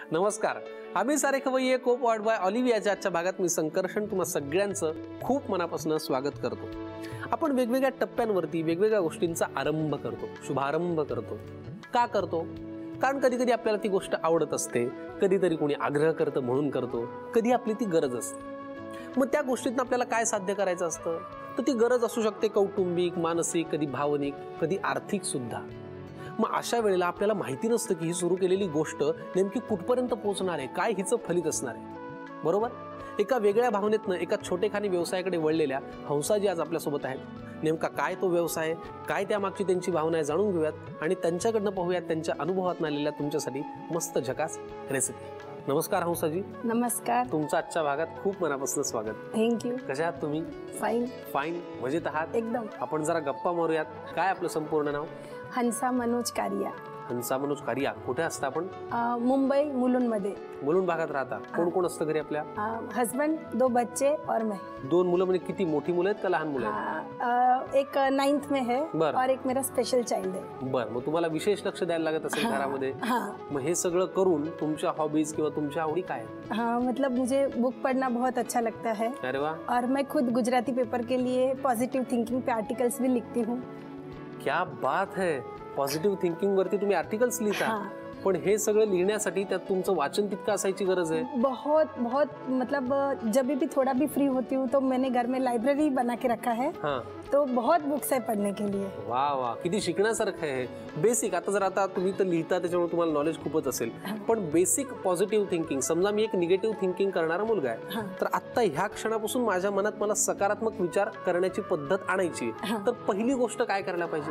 नमस्कार. आम्ही सारे खवय्ये को पॉड बाय ऑलिव्हियाच्या आजच्या भागात मी संकर्षण तुम्हा सगळ्यांचं खूप मनापासून स्वागत करतो. आपण वेगवेगळ्या टप्प्यांवरती वेगवेगळ्या गोष्टींचा आरंभ करतो, शुभारंभ करतो. का करतो? कारण कधी कधी आपल्याला ती गोष्ट आवडत असते, कधीतरी कोणी आग्रह करतं म्हणून करतो, कधी आपली ती गरज असते. मग त्या गोष्टीतून आपल्याला काय साध्य करायचं असतं? तर ती गरज असू शकते कौटुंबिक, मानसिक, कधी भावनिक, कधी आर्थिक सुद्धा. मग अशा वेळेला आपल्याला माहिती नसतं की ही सुरू केलेली गोष्ट नेमकी कुठपर्यंत पोहोचणार आहे, काय हिचं फलित असणार आहे. बरोबर? एका वेगळ्या भावनेतनं एका छोटेखानी व्यवसायाकडे वळलेल्या हंसाजी आज आपल्यासोबत आहेत. नेमका काय तो व्यवसाय, काय त्यामागची त्यांची भावना आहे जाणून घेऊयात आणि त्यांच्याकडनं पाहूयात त्यांच्या अनुभवातून आलेल्या तुमच्यासाठी मस्त झकास रेसिपी. नमस्कार हंसाजी. नमस्कार. तुमचं आजच्या भागात खूप मनापासून स्वागत. थँक्यू. कशा आहात तुम्ही? फाईन. फाईन मजेत आहात एकदम. आपण जरा गप्पा मारूयात. काय आपलं संपूर्ण नाव? हंसा मनोज कारिया. हंसा मनोज कारिया. कुठे असता आपण? मुंबई मुलुंडमध्ये. मुलुंड भागात राहता. कोण कोण असतं घरी आपल्या? हस्बैंड, 2 बच्चे और मैं. 2 मुलं म्हणजे किती मोठी मुलं आहेत का लहान मुलं आहेत? एक 9th में है और एक मेरा स्पेशल चाइल्ड है. बरं. मग तुम्हाला विशेष लक्ष द्यायला लागत असेल घरामध्ये. मग हे सगळं करून तुमच्या हॉबीज किंवा तुमच्या आवडी काय? मतलब मुझे बुक पढ़ना बहुत अच्छा लगता है. अरे वाह. और मैं खुद गुजराती पेपर के लिए पॉजिटिव थिंकिंग पे आर्टिकल्स भी लिखती हूँ. क्या बात है. पॉझिटिव्ह थिंकिंग वरती तुम्ही आर्टिकल्स लिहिता. पण हे सगळं लिहिण्यासाठी त्यात तुमचं वाचन तितकं असायची गरज आहे? बहुत बहुत. मतलब जब भी थोड़ा भी फ्री होती हूँ तो मैंने घर में लाइब्रेरी बना के रखा है. तो बहुत बुक्स है पढ़ने के लिए. वाह वाह, किती शिकण्यासारखं आहे. बेसिक आता जर आता तुम्ही तर लिहिता त्याच्यामुळे तुम्हाला नॉलेज खूपच असेल, पण बेसिक पॉझिटिव्ह थिंकिंग. समजा मी एक निगेटिव्ह थिंकिंग करणारा मुलगा आहे, तर आता ह्या क्षणापासून माझ्या मनात मला सकारात्मक विचार करण्याची पद्धत आणायची, तर पहिली गोष्ट काय करायला पाहिजे?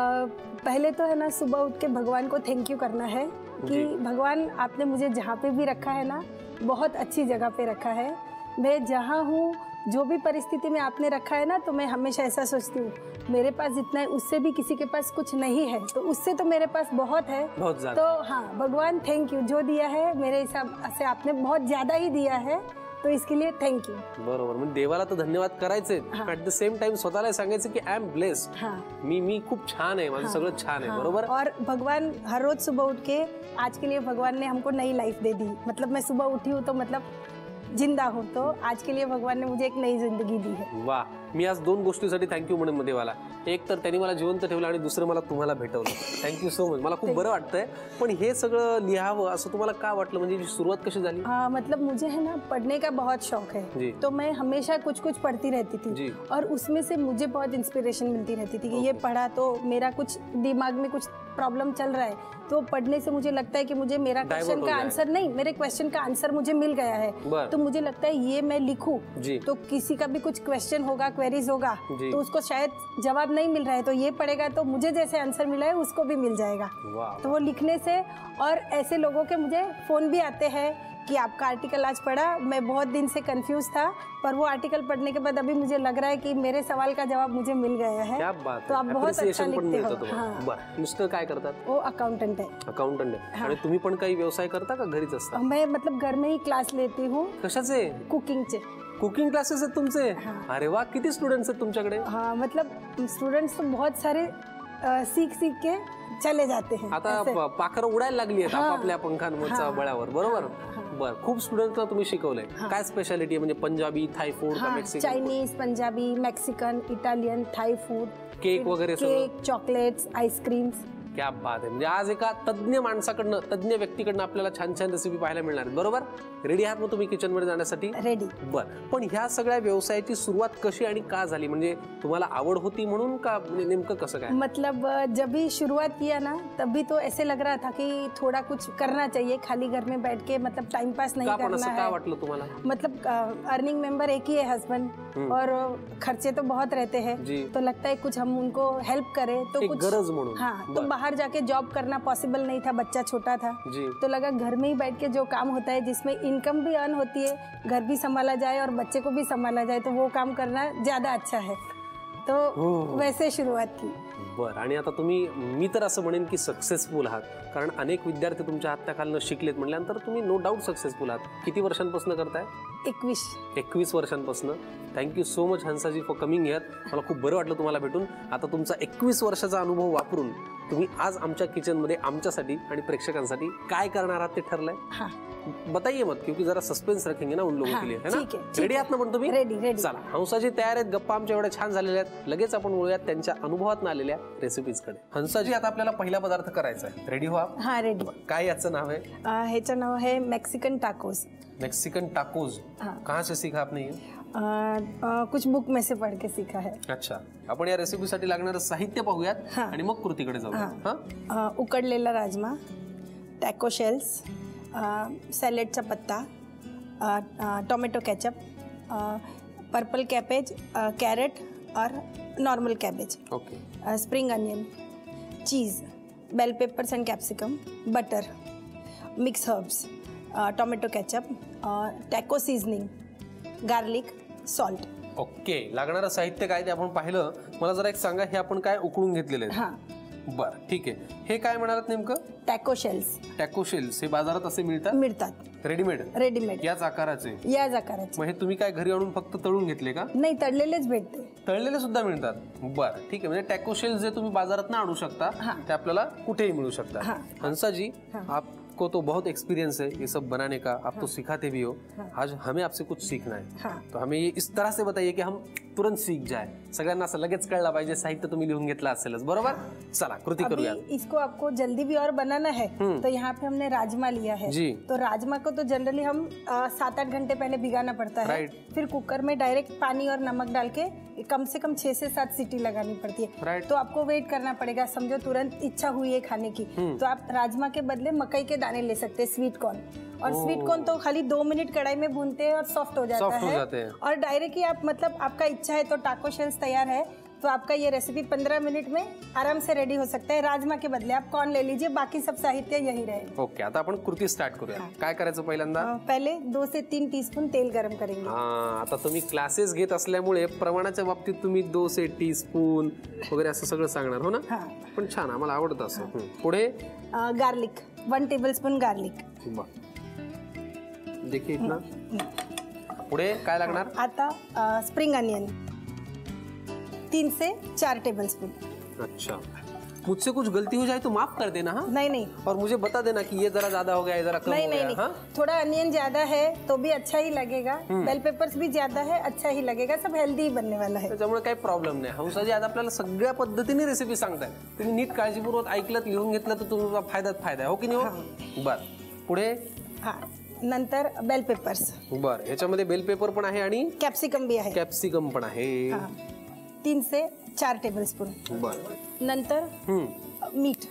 पहले तो है ना, सुबह उठ के भगवान को थैंक यू करना है कि भगवान आपने मुझे जहाँ पे भी रखा है ना, बहुत अच्छी जगह पे रखा है. मैं जहाँ हूँ, जो भी परिस्थिति में आपने रखा है ना, तो मैं हमेशा ऐसा सोचती हूँ, मेरे पास जितना है उससे भी किसी के पास कुछ नहीं है, तो उससे तो मेरे पास बहुत है. बहुत ज़्यादा. तो हाँ, भगवान थैंक यू. जो दिया है मेरे हिसाब से आपने बहुत ज़्यादा ही दिया है, तो इसके लिए थैंक यू. बरोबर. म्हणजे देवाला तर धन्यवाद करायचे, ऍट द सेम टाइम स्वतःला सांगायचं की आय एम ब्लेस्ड. मी खूप छान आहे, माझं सगळं छान आहे. बरोबर. और भगवान हर रोज सुबह उठ के, आज के लिए भगवान ने हमको नई लाइफ दे दी. मतलब मैं सुबह उठी हूँ तो मतलब जिंदा हूँ, तो आज के लिए भगवान ने मुझे एक नई जिंदगी दी है. वाह. मी आज 2 गोष्टीसाठी थँक्यू म्हणेन देवाला. एक तर त्यांनी मला जिवंत ठेवलं आणि दुसरं मला तुम्हाला भेटवलं. Thank you so much. मला खूप बरं वाटतंय. पण हे सगळं लिहावं असं तुम्हाला का वाटलं? म्हणजे सुरुवात कशी झाली? मतलब मुझे है ना पढ़ने का बहुत शौक है, तो मैं हमेशा कुछ कुछ पढ़ती रहती थी और उसमें से मुझे बहुत इंस्पिरेशन मिलती रहती थी कि ये पढ़ा तो मेरा कुछ दिमाग में कुछ प्रॉब्लम चल रहा है, तो पढ़ने से मुझे लगता है कि मुझे मेरा क्वेश्चन का आंसर नहीं, मेरे क्वेश्चन का आंसर मुझे मिल गया है. तो मुझे लगता है ये मैं लिखूं, तो किसी का भी कुछ क्वेश्चन होगा, क्वेरीज होगा, तो उसको शायद जवाब नहीं मिल रहा है, तो ये पढ़ेगा तो मुझे जैसे आंसर मिला है उसको भी मिल जाएगा. तो वो लिखने से, और ऐसे लोगों के मुझे फोन भी आते हैं कि आपका आर्टिकल आज पढ़ा, मैं बहुत दिन से कंफ्यूज था, पर वो आर्टिकल पढ़ने के बाद अभी मुझे लग रहा है कि मेरे सवाल का जवाब मुझे मिल गया है. क्या बात है. तो आप बहुत अच्छा लिखते हो. बरं. मिस्टर काय करतात? वो अकाउंटंट है. अकाउंटंट आहे. आणि तुम्ही पण काही व्यवसाय करता का घरीच असता? मैं मतलब घर में ही क्लास लेती हूँ. कशाचे? कुकिंगचे. कुकिंग क्लासेस आहेत तुमचे? अरे वा. किती स्टुडंट्स आहेत तुमच्याकडे? हाँ, मतलब स्टूडेंट्स तो बहुत सारे सीख के चले जाते हैं. आता पाखरं उडायला लागली आहेत आपापल्या पंखांवरच्या बळावर. बरोबर. बरं. खूप स्टुडंट्सला तुम्ही शिकवलंय. काय स्पेशालिटी आहे? म्हणजे पंजाबी, थाई फूड का Mexican? Chinese, Punjabi, Mexican, Italian, Thai food, cake वगैरे, केक, चॉकलेट्स, आईस्क्रीम्स. क्या बात आहे. म्हणजे आज एका तज्ञ माणसाकडनं, तज्ञ व्यक्तीकडनं आपल्याला छान छान रेसिपी पाहायला मिळणार. बरोबर. रेडी आहात मग तुम्ही किचन मध्ये जाण्यासाठी? रेडी. बरं. पण ह्या सगळ्या व्यवसायाची सुरुवात कशी आणि का झाली? म्हणजे तुम्हाला आवड होती म्हणून का? नेमकं कसं काय? मतलब जब भी शुरुआत किया ना, तभी तो ऐसे लग रहा था कि थोड़ा कुछ करना चाहिए, खाली घर में बैठ के मतलब टाइम पास नहीं करना है. का वाटलं तुम्हाला? मतलब अर्निंग मेंबर एक ही है, हस्बैंड, और खर्चे तो बहुत रहते हैं, तो लगता है कुछ हम उनको हेल्प करें, तो कुछ गरज म्हणून. हाँ, तो बाहर जाके जॉब करना पॉसिबल नहीं था, बच्चा छोटा था, तो लगा घर में ही बैठ के जो काम होता है जिसमें इनकम भी अर्न होती है, घर भी संभाला जाए और बच्चे को भी संभाला जाए, तो वो काम करना ज्यादा अच्छा है. तो वैसे शुरुआत की. बरं. आणि आता तुम्ही, मी तर असं म्हणेन की सक्सेसफुल आहात, कारण अनेक विद्यार्थी तुमच्या हाताखालनं शिकलेत म्हटल्यानंतर तुम्ही नो डाऊट सक्सेसफुल आहात. किती वर्षांपासून करताय? 21 वर्षांपासून. Thank you so much Hansaji for coming here. मला खूप बरं वाटलं तुम्हाला भेटून. आता तुमचा 21 वर्षाचा अनुभव वापरून तुम्ही आज आमच्या किचनमध्ये आमच्यासाठी आणि प्रेक्षकांसाठी काय करणार आहात ते ठरलंय? बताइए मत, क्योंकि जरा सस्पेंस रखेंगे ना उन लोगों के लिए, है ना? रेडी आहात ना पण तुम्ही? रेडी. चला, हंसाजी तयार आहेत. गप्पा आमच्या एवढ्या छान झालेल्या आहेत. लगेच आपण बोलूयात त्यांच्या अनुभवातून आलेल्या रेसिपीज कडे. हंसाजी, आता आपल्याला पहिला पदार्थ करायचा आहे. रेडी हो आप? हाँ, रेडी. काय याचं नाव आहे? ह्याचं नाव आहे मेक्सिकन टाकोस. Mexican tacos. कहाँ से सीखा आपने ये? कुछ बुक में से पढ़ के सीखा है. अच्छा. आपण या रेसिपीसाठी लागणारं साहित्य पाहूयात आणि मग कृतीकडे जाऊया. उकडलेला राजमा, टॅको शेल्स, सॅलेडचा पत्ता, tomato ketchup, purple cabbage, carrot और normal cabbage, spring onion, cheese, bell peppers and capsicum, butter, mix herbs, tomato ketchup, taco seasoning, garlic, salt. Okay. लागणारं साहित्य काय ते आपण पाहिलं. मला जरा एक सांगा, हे आपण काय उकळून घेतलेले आहे? बरं, ठीक आहे. हे काय म्हणालात नेमकं? Taco shells. टॅको शेल्स हे बाजारात असे मिळतात? रेडीमेड याच आकाराचे? मग हे तुम्ही काय घरी आणून फक्त तळून घेतले का? नाही, तळलेलेच भेटते. तळलेले सुद्धा मिळतात. बरं, ठीक आहे. म्हणजे टॅको शेल्स जे तुम्ही बाजारात ना आणू शकता ते आपल्याला कुठेही मिळू शकतात. हंसाजी, आपको तो बहुत एक्सपीरियंस है ये सब बनाने का, आप तो सिखाते भी हो. आज हमें आपसे कुछ सीखना है, तो हमें ये इस तरह से बताइए कि हम तुरंत सीख जाए. सगळ्यांना असं लगेच कळलं पाहिजे. साहित्य तुम्ही लिहून घेतलं असेलच, बरोबर? चला, कृती करूया. इसको आपको जल्दी भी और बनाना है तो यहाँ पे हमने राजमा लिया है. तो राजमा को तो जनरली हम 7-8 घंटे पहले भिगाना पड़ता है. फिर कुकर में डायरेक्ट पानी और नमक डाल के कम से कम 6 से 7 सीटी लगानी पड़ती है. तो आपको वेट करना पड़ेगा. समझो तुरंत इच्छा हुई है खाने की, तो आप राजमा के बदले मकई के दाने ले सकते हैं, स्वीट कॉर्न. और स्वीट कॉर्न तो खाली 2 मिनट कढ़ाई में भूनते हैं और सॉफ्ट हो जाता है. और डायरेक्ट ही आप, मतलब आपका इच्छा है तो टाको शेल्स तैयार है तो आपका ये रेसिपी 15 मिनट में आराम से रेडी हो सकता है. राजमा के बदले आप कॉर्न ले लीजिए, बाकी सब साहित्य यही रहेगा. ओके. आता आपण कृती स्टार्ट करूया. काय करायचं पहिल्यांदा? पहिले 2 से 3 टीस्पून तेल गरम करेंगे. आता तुम्ही क्लासेस घेत असल्यामुळे प्रमाणाच्या बाबतीत तुम्ही 2 से टीस्पून वगैरे असं सगळं सांगणार हो ना? पण छान, आम्हाला आवडतं असं. पुढे गार्लिक, 1 टेबलस्पून गार्लिक. देखिए इतना. पुढे काय लागणार? आता स्प्रिंग अनियन 3 से 4 टेबलस्पून. अच्छा. मुझसे कुछ गलती हो जाए तो माफ कर देना. हाँ, नहीं. और मुझे बता देना कि ये जरा ज्यादा हो गया, ये जरा कम हो गया. हाँ, थोड़ा अनियन ज्यादा है तो भी अच्छा ही लगेगा. बेल पेपर्स भी ज्यादा है, अच्छा ही लगेगा. सब हेल्दी बनने वाला है, त्यामुळे काही प्रॉब्लेम नाही. हंसाजी, आज आपल्याला सगळ्या पद्धतीने रेसिपी सांगताय. तुम्ही नीट काळजीपूर्वक ऐकलं, लिहून घेतलं तर तुमचा फायदा आहे, हो की नाही हो? बर, पुढे. नंतर बेल पेपर्स. बर, याच्यामध्ये बेल पेपर पण आहे आणि कॅप्सिकम भी आहे. कॅप्सिकम पण आहे. 3 से 4 टेबलस्पून. बर. नंतर मीठ.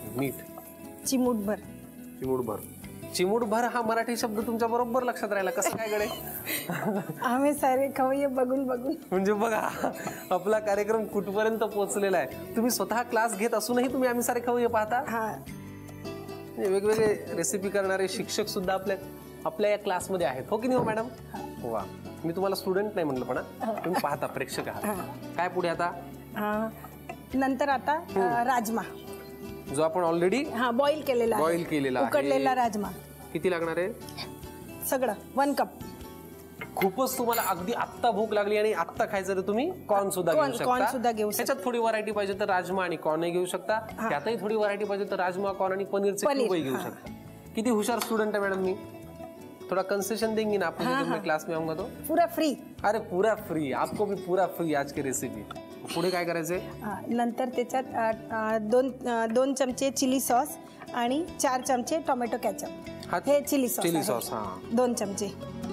चिमूटभर हा मराठी शब्द तुमच्या बरोबर लक्षात राहिला. कसं काय गडे? आम्ही सारे खवय्ये बघून म्हणजे बघा, आपला कार्यक्रम कुठपर्यंत पोहोचलेला आहे. तुम्ही स्वतः क्लास घेत असूनही तुम्ही आम्ही सारे खवय्ये पाहता. वेगवेगळे रेसिपी करणारे शिक्षक सुद्धा आपल्या या क्लासमध्ये आहेत, हो की नाही हो मॅडम? वा. मी तुम्हाला स्टुडंट नाही म्हणलं, पण तुम्ही पाहता, प्रेक्षक आहात. काय पुढे आता? नंतर आता राजमा, जो आपण ऑलरेडी बॉईल केलेला उकडलेला राजमा. किती लागणार आहे? सगळं 1 कप. खूपच तुम्हाला अगदी आत्ता भूक लागली आणि आत्ता खायचं तर तुम्ही कॉर्न सुद्धा घेऊ शकता. त्याच्यात थोडी व्हरायटी पाहिजे तर राजमा आणि कॉर्नही घेऊ शकता. त्यातही थोडी व्हरायटी पाहिजे तर राजमा, कॉर्न आणि पनीरचे क्यूबही घेऊ शकता. किती हुशार स्टूडेंट है मैडम. मी थोड़ा कंसेशन देंगे ना आपको जब मैं क्लास में आऊंगा तो? पूरा फ्री. अरे पूरा फ्री, आपको भी पूरा फ्री आज की रेसिपी. पुढे काय करायचंय? नंतर त्याच्यात 2 चमचे चिली सॉस आणि 4 चमचे टोमॅटो केचप. हे चिली सॉस. 2 चमचे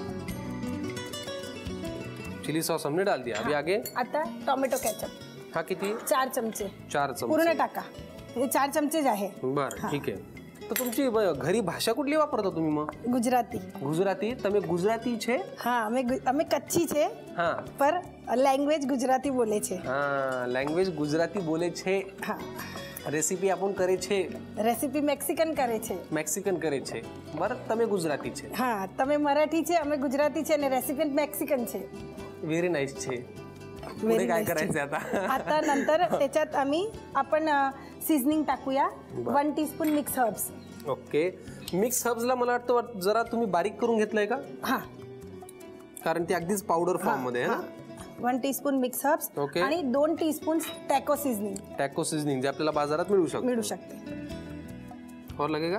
चिली सॉस हमने डाल दिया. अभी आगे? आता टोमॅटो केचप. हा किती? 4 चमचे. 4 चमचे पूर्ण टाका. हे 4 चमचेच आहे. बरं, ठीक आहे. तर तुमची घरी भाषा कुठली वापरता तुम्ही मग? गुजराती. તમે ગુજરાતી છે? હા, અમે કચ્છી છે. હા, પર લેંગ્વેજ ગુજરાતી બોલે છે. હા, લેંગ્વેજ ગુજરાતી બોલે છે. હા. રેસિપી આપણ કરે છે. રેસિપી મેક્સિકન કરે છે. બરાબર, તમે ગુજરાતી છે. હા, તમે મરાઠી છે, અમે ગુજરાતી છે અને રેસિપી મેક્સિકન છે. વેરી નાઇસ છે. पुढे काय करायचं आता? आता नंतर त्याच्यात आपण सीझनिंग टाकूया. 1 teaspoon mix herbs. Okay. Mix हर्ब्सला मला वाटतं जरा तुम्ही बारीक करून घेतलंय का? हा, कारण ती अगदीच पावडर फॉर्म मध्ये आहे ना. 1 टीस्पून मिक्स हर्ब्स आणि 2 teaspoon taco seasoning. Taco seasoning जे आपल्याला बाजारात मिळू शकते. और लगेगा?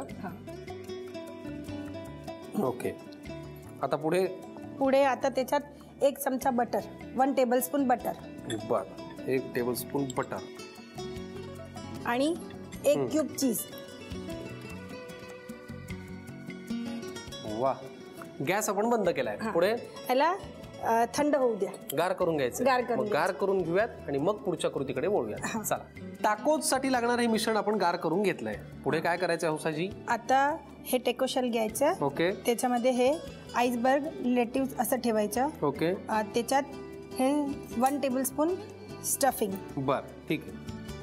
ओके. आता पुढे आता त्याच्यात 1 चमचा बटर, 1 टेबलस्पून बटर. बर, 1 टेबलस्पून बटर आणि 1 क्यूब चीज. वा. गॅस आपण बंद केलाय. पुढे याला थंड होऊ द्या. गार करून घ्यायचं. गार करून घेऊयात आणि मग पुढच्या कृतीकडे वळूयात. चला. टाकोज साठी लागणार हे मिश्रण आपण गार करून घेतलंय. पुढे काय करायचं हौसाजी? आता हे टेकोशेल घ्यायचं. ओके. त्याच्यामध्ये हे आईसबर्ग लेटिव्ह असं ठेवायचं. ओके. त्याच्यात हे 1 टेबलस्पून स्टफिंग. बर, ठीक आहे.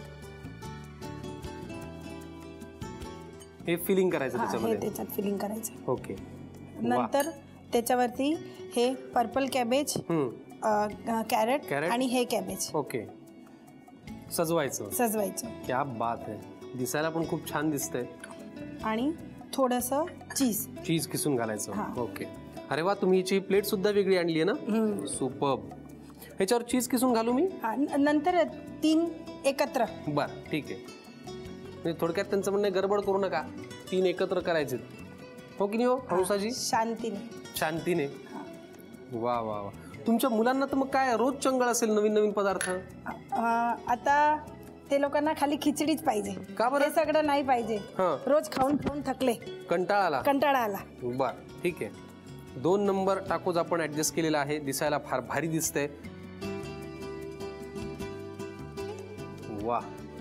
हे फिलिंग करायचं त्याच्यामध्ये. त्याच्यात फिलिंग करायचं. ओके. नंतर त्याच्यावरती हे पर्पल कॅबेज, कॅरेट आणि हे कॅबेज. ओके. सजवायचं. क्या बात आहे. दिसायला पण खूप छान दिसतंय. आणि थोडंसं चीज किसून घालायचं. ओके. अरे वा, तुम्ही याची प्लेट सुद्धा वेगळी आणली आहे ना. सुपर्ब. ह्याच्यावर चीज किसून घालू मी? नंतर 3 एकत्र. बर, ठीक आहे. थोडक्यात त्यांचं म्हणणं गडबड करू नका, 3 एकत्र करायचे. हो की नाही हो हौसाजी? शांतीने. वा वा वा. तुमच्या मुलांना तर मग काय रोज चंगळ असेल नवीन पदार्थ? आता ते लोकांना खाली खिचडीच पाहिजे. का बरं? हे सगळं नाही पाहिजे. रोज खाऊन थकले, कंटाळा आला. बर, ठीक आहे. 2 नंबर टाकोज आपण ऍडजस्ट केलेला आहे. दिसायला फार भारी दिसतंय. वा,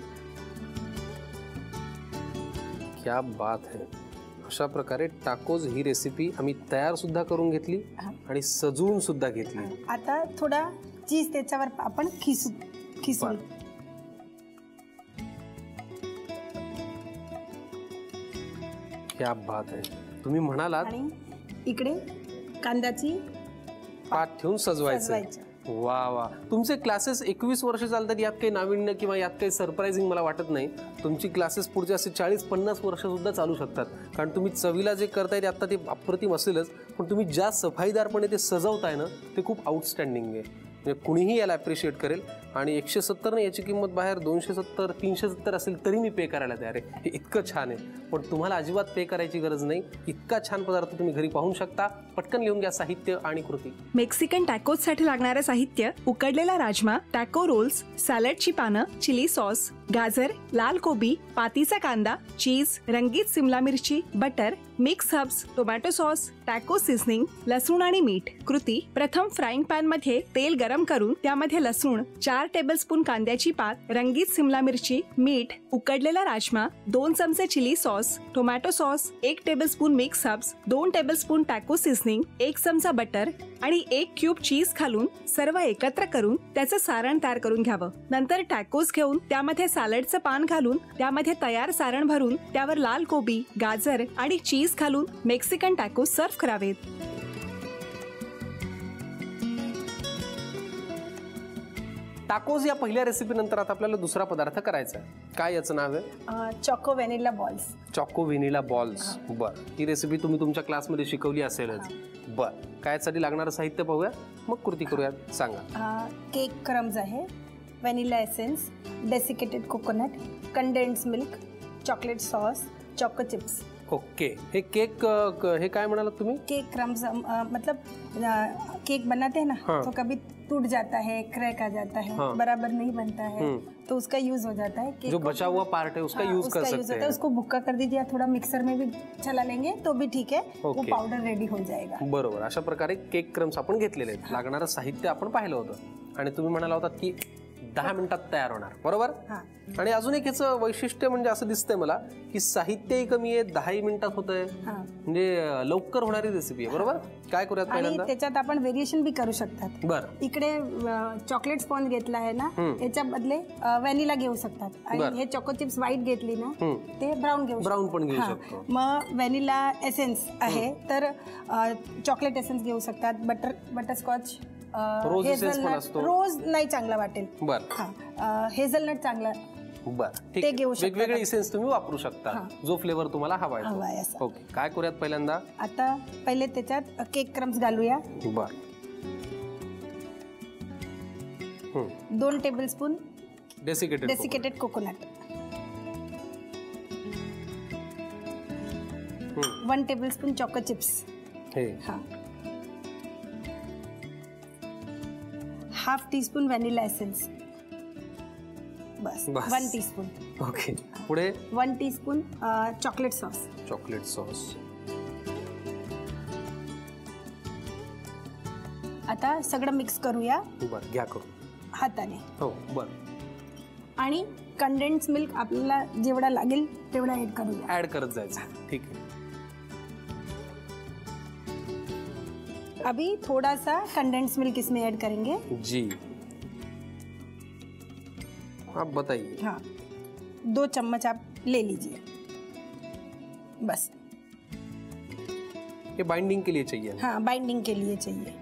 क्या बात है. अशा प्रकारे टाकोज ही रेसिपी आम्ही तयार सुद्धा करून घेतली आणि सजवून सुद्धा घेतली. आता थोडा चीज त्याच्यावर आपण खिसून. क्या बात है. तुम्ही म्हणालात आणि इकडे कांद्याची पात ठेवून सजवायचं. वा वा. तुमचे क्लासेस 21 वर्ष चालतात. यात काही नाविन्य किंवा यात काही सरप्राइझिंग मला वाटत नाही. तुमची क्लासेस पुढचे असे 40-50 वर्ष सुद्धा चालू शकतात. कारण तुम्ही चवीला जे करताय आता ते अप्रतिम असेलच, पण तुम्ही ज्या सफाईदारपणे ते सजवताय ना ते खूप आउटस्टँडिंग आहे. म्हणजे कुणीही याला अप्रिशिएट करेल. आणि 170 नाही, याची किंमत बाहेर 270, 370 असेल तरी मी पे करायला तयार आहे. हे इतकं छान आहे. पण तुम्हाला अजिबात पे करायची गरज नाही. इतका छान पदार्थ तुम्ही घरी पाहू शकता. पटकन लिहून घ्या साहित्य आणि कृती. मेक्सिकन टॅकोज साठी लागणारं साहित्य: उकडलेला राजमा, टॅको रोल्स, सॅलडची पानं, चिली सॉस, गाजर, लाल कोबी, पातीचा कांदा, चीज, रंगीत सिमला मिरची, butter, mix herbs, tomato sauce, taco seasoning, लसूण आणि मीठ. कृती: प्रथम फ्राईंग पॅन मध्ये तेल गरम करून त्यामध्ये लसूण, 4 टेबलस्पून कांद्याची पात, रंगीत सिमला मिरची, मीठ, उकडलेला राजमा, 2 चमचे chilli sauce, tomato sauce, 1 tablespoon mix herbs, 2 tablespoon taco seasoning, 1 चमचा बटर आणि 1 क्यूब चीज घालून सर्व एकत्र करून त्याचं सारण तयार करून घ्यावं. नंतर टॅकोज घेऊन त्यामध्ये सॅलडचं पान घालून त्यामध्ये तयार सारण भरून त्यावर लाल कोबी, गाजर आणि चीज घालून मेक्सिकन टॅकोज सर्व्ह करावेत. टाकोज या पहिल्या रेसिपी नंतर आता आपल्याला दुसरा पदार्थ करायचा आहे. काय याचं नाव आहे? Choco vanilla balls. Choco vanilla balls. बर, ही रेसिपी तुम्ही तुमच्या क्लासमध्ये शिकवली असेलच. बर, काय यासाठी लागणारं साहित्य पाहूया, मग कृती करूयात. सांगा. केक क्रम्स आहे, vanilla essence, desiccated coconut, condensed milk, chocolate sauce, choco chips. Okay. हे केक हे काय म्हणालात तुम्ही? केक क्रम्स मतलब केक बनाते हैं ना, तो कभी टूट जाता है, क्रैक आ जाता है, बराबर नहीं बनता है, तो उसका यूज हो जाता है. जो बचा हुआ पार्ट है उसका यूज कर सकते हैं. उसको भुक्का कर दीजिए, थोड़ा मिक्सर में भी चला लेंगे तो भी ठीक है. वो पाउडर रेडी हो जाएगा. बरोबर. अशा प्रकारे केक क्रम्स आपण घेतलेले आहेत. लागणारं साहित्य आपण पाहिलं होतं आणि तुम्ही म्हणाला होता की 10 मिनिटात तयार होणार. बरोबर. आणि अजून एक याचं वैशिष्ट्य म्हणजे असं दिसतंय मला की साहित्यही कमी आहे, 10 मिनिटात होतंय. म्हणजे लवकर होणारी रेसिपी आहे. बरोबर. काय करूयात पहिल्यांदा? त्याच्यात आपण व्हेरिएशन बी करू शकतात. बरं. इकडे चॉकलेट स्पॉन्ज घेतला आहे ना, त्याच्या बदले व्हॅनिला घेऊ शकतात. आणि हे चॉको चिप्स व्हाईट घेतली ना, ते ब्राऊन पण घेऊ शकतो. मग व्हॅनिला एसेन्स आहे तर चॉकलेट एसेन्स घेऊ शकतात. बटरस्कॉच रोज इसेन्स पण असतो. रोज नाही चांगला वाटेल. बरं. हा, हेझलनट चांगला. बरं, ठीक आहे. वेगवेगळे इसेन्स तुम्ही वापरू शकता जो फ्लेवर तुम्हाला हवा आहे. ओके, काय करूयात पहिल्यांदा? आता पहिले त्याच्यात केक क्रम्स घालूया. बरं. 2 tablespoon desiccated coconut. 1 tablespoon choco chips. हा. 1/2 टीस्पून व्हॅनिला एसेन्स. बस 1 टीस्पून. ओके, पुढे 1 टीस्पून चॉकलेट सॉस. आता सगळं मिक्स करूया. बरं, घ्या करू हाताने. हो, बरं. आणि कंडेन्स मिल्क आपल्याला जेवढा लागेल तेवढा ऍड करत जायचं. ठीक है. अभी थोड़ा सा कंडेंस मिल्क इसमें ऐड करेंगे. जी, आप बताइए. हाँ, 2 चम्मच आप ले लीजिए. बस ये बाइंडिंग के लिए चाहिए. हाँ, बाइंडिंग के लिए चाहिए.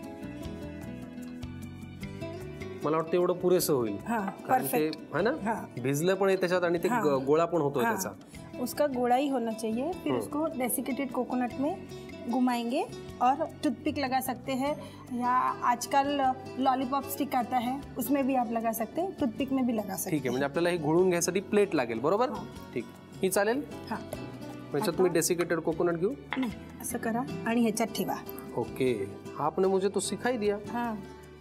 मला वाटतं एवढं पुरेसं होईल. परफेक्ट है ना. भिजलं पण आहे त्याच्यात आणि ते गोळा पण होतोय त्याचा. उसका गोला ही होना चाहिए. फिर उसको डेसिकेटेड कोकोनट में घुमाएंगे और टूथपिक लगा सकते हैं या आजकल लॉलीपॉप स्टिक आता है उसमें भी आप लगा सकते हैं. टूथपिक में भी लगा सकते. ठीक आहे, म्हणजे आपल्याला हे घोळून घ्यायसाठी प्लेट लागेल. बरोबर. ठीक, ही चालेल. हां, ह्याच्यात मी डेसिकेटेड कोकोनट घेऊ. नाही, असं करा आणि ह्याच्यात ठेवा. ओके, आपने मुझे तो सिखाई दिया. हां.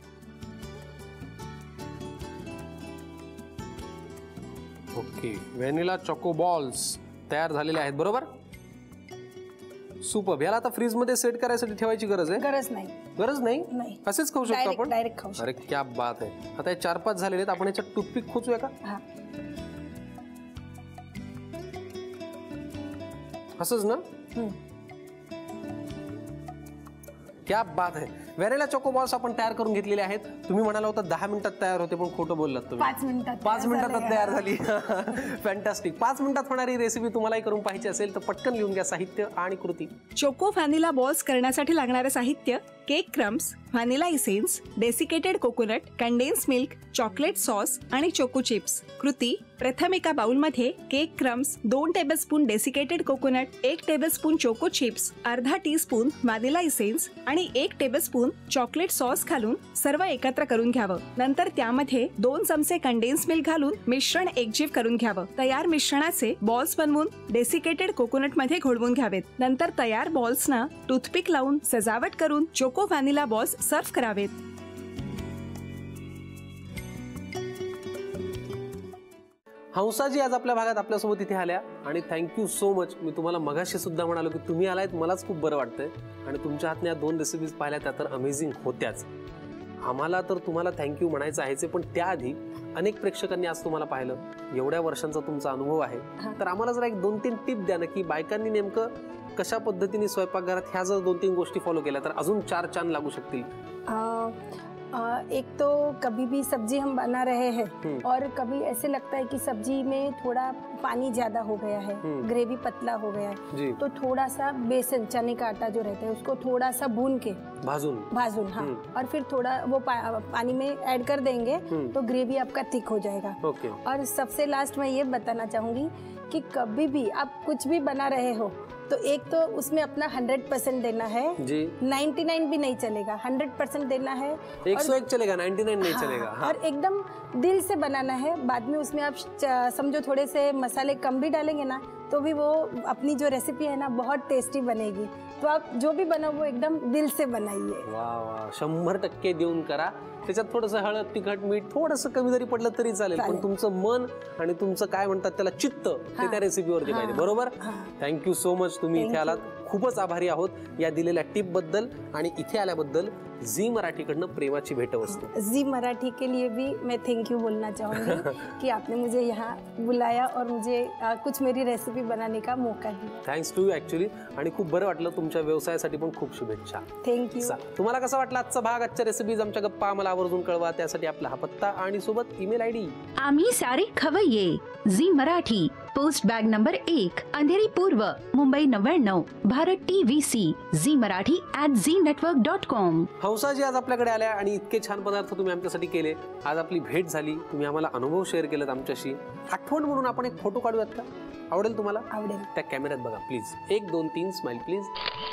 ओके, व्हॅनिला चॉको बॉल्स तयार झालेले आहेत. बरोबर. सुपर. याला आता फ्रीज मध्ये सेट करायसाठी ठेवायची गरज आहे? गरज नाही. असेच खाऊ शकतो आपण. डायरेक्ट खाऊ शकतो. अरे क्या बात आहे. आता हे 4-5 झालेले आहेत. आपण याच्यात टूथपिक खोचूया का? असंच ना. क्या बात आहे. व्हॅनिला चॉको बॉल्स आपण तयार करून घेतलेले आहेत. तुम्ही म्हणाला होता 10 मिनिटात तयार होते, पण खोटं बोललात तुम्ही. 5 मिनिटात तयार झाली. फॅन्टास्टिक. 5 मिनिटात होणारी रेसिपी तुम्हालाही करून पाहिजे असेल तर पटकन लिहून घ्या साहित्य आणि कृती. चोको व्हॅनिला बॉल्स करण्यासाठी लागणारे साहित्य: cake crumbs, vanilla essence, desiccated coconut, condensed milk, chocolate sauce आणि चोको चिप्स. कृती: प्रथम एका बाउलमध्ये cake crumbs, 2 tablespoon desiccated coconut, 1 tablespoon choco chips, अर्धा टीस्पून व्हॅनिला इसेन्स आणि 1 टेबलस्पून चॉकलेट सॉस घालून सर्व एकत्र करून घ्यावं. नंतर त्यामध्ये 2 चमचे कंडेन्स मिल्क घालून मिश्रण एकजीव करून घ्यावं. तयार मिश्रणाचे बॉल्स बनवून डेसिकेटेड कोकोनट मध्ये घोळवून घ्यावेत. नंतर तयार बॉल्सना टूथपिक लावून सजावट करून चोको व्हॅनिला बॉल्स सर्व्ह करावेत. हंसाजी आज आपल्या भागात आपल्यासोबत इथे आल्या आणि थँक्यू सो मच. मी तुम्हाला मगाशी सुद्धा म्हणालो की तुम्ही आलायत, मलाच खूप बरं वाटतंय. आणि तुमच्या हातने या 2 रेसिपीज पाहिल्या त्या तर अमेझिंग होत्याच. आम्हाला तर तुम्हाला थँक्यू म्हणायचं आहेच, पण त्याआधी अनेक प्रेक्षकांनी आज तुम्हाला पाहिलं. एवढ्या वर्षांचा तुमचा अनुभव आहे, तर आम्हाला जरा 1-2-3 टिप द्या ना की बायकांनी नेमकं कशा पद्धतीने स्वयंपाकघरात ह्या जर 2-3 गोष्टी फॉलो केल्या तर अजून 4 चांद लागू शकतील. एक तो कभी भी सब्जी हम बना रहे हैं और कभी ऐसे लगता है कि सब्जी में थोड़ा पानी ज्यादा हो गया है, ग्रेवी पतला हो गया है, तो थोड़ा सा बेसन, चने का आटा जो रहता है उसको थोड़ा सा भून के भाजून हाँ, और फिर थोड़ा वो पानी में ऐड कर देंगे तो ग्रेवी आपका थिक हो जाएगा. और सबसे लास्ट मैं ये बताना चाहूंगी कि कभी भी आप कुछ भी बना रहे हो तो एक तो उसमें अपना 100% देना है. 99 भी नहीं चलेगा, 100% देना है. 101 चलेगा, 99 नहीं चलेगा. और एकदम दिल से बनाना है. बाद में उसमें आप समझो थोड़े से मसाले कम भी डालेंगे ना तो भी वो अपनी जो रेसिपी है ना बहुत टेस्टी बनेगी. तो आप जो भी बनाओ वो एकदम दिल से बनाइए. वाह वाह, 100% देऊन करा. त्याच्यात थोडंसं हळद, तिखट, मीठ थोडंसं कमी जरी पडलं तरी चालेल, पण तुमचं मन आणि तुमचं काय म्हणतात त्याला चित्त ते त्या रेसिपीवरती पाहिजे. बरोबर. Thank you so much. तुम्ही इथे आलात, खूपच आभारी आहोत या दिलेल्या टिप बद्दल आणि इथे आल्याबद्दल. झी मराठीकडनं प्रेमाची भेटवस्तू. झी मराठी के लिए भी मैं थैंक यू बोलना चाहूँगी कि आपने मुझे यहाँ बुलाया और मुझे कुछ मेरी रेसिपी बनाने का मौका दिया. Thanks to you actually. आणि खूप बरं वाटलं. तुमच्या व्यवसायासाठी पण खूप शुभेच्छा. थँक्यू. तुम्हाला कसा वाटला आजचा भाग, आजच्या रेसिपीज, आमच्या गप्पा आम्हाला आवर्जून कळवा. त्यासाठी आपला हा पत्ता आणि सोबत ईमेल आयडी आम्ही सारे खवय्ये, Zee Marathi post bag number 1, Andheri पूर्व, Mumbai 99, Bharat TVC, Zee Marathi @ZEENetwork.com. Hansaji आज आपल्याकडे आल्या आणि इतके छान पदार्थ तुम्ही आमच्यासाठी केले. आज आपली भेट झाली, तुम्ही आम्हाला अनुभव शेअर केलेत आमच्याशी. आठवण म्हणून आपण एक फोटो काढूयात का? आवडेल तुम्हाला? आवडेल. त्या कॅमेऱ्यात बघा प्लीज. 1 2 3 smile please.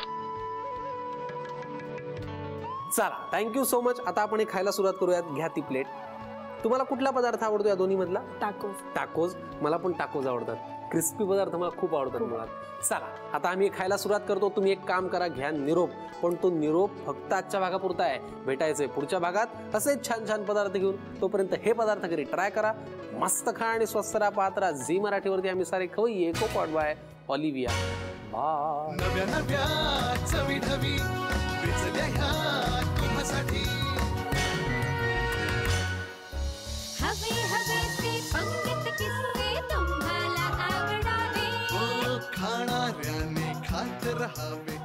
चला, थँक्यू सो मच. आता आपण हे खायला सुरुवात करूयात. घ्या ती प्लेट. तुम्हाला कुठला पदार्थ आवडतो या दोन्ही मधला? टाकोज. टाकोज. मला पण टाकोज आवडतात. क्रिस्पी पदार्थ मला खूप आवडतात मुळात. चला, आता आम्ही खायला सुरुवात करतो. तुम्ही एक काम करा, घ्या निरोप. पण तो निरोप फक्त आजच्या भागापुरता आहे. भेटायचंय पुढच्या भागात असेच छान छान पदार्थ घेऊन. तोपर्यंत हे पदार्थ घरी ट्राय करा. मस्त खा आणि स्वस्त राहा. पाहत राहा झी मराठीवरती आम्ही सारे खवय्ये, को-पॉवर्ड बाय ऑलिव्हिया. बाय. नव्या नव्या चवी ढवी विचल्या ह्या तुम्हासाठी. हवे हवे ते पंडित किस्से तुम्हाला आवडावे. खाणाऱ्याने खात रहावे.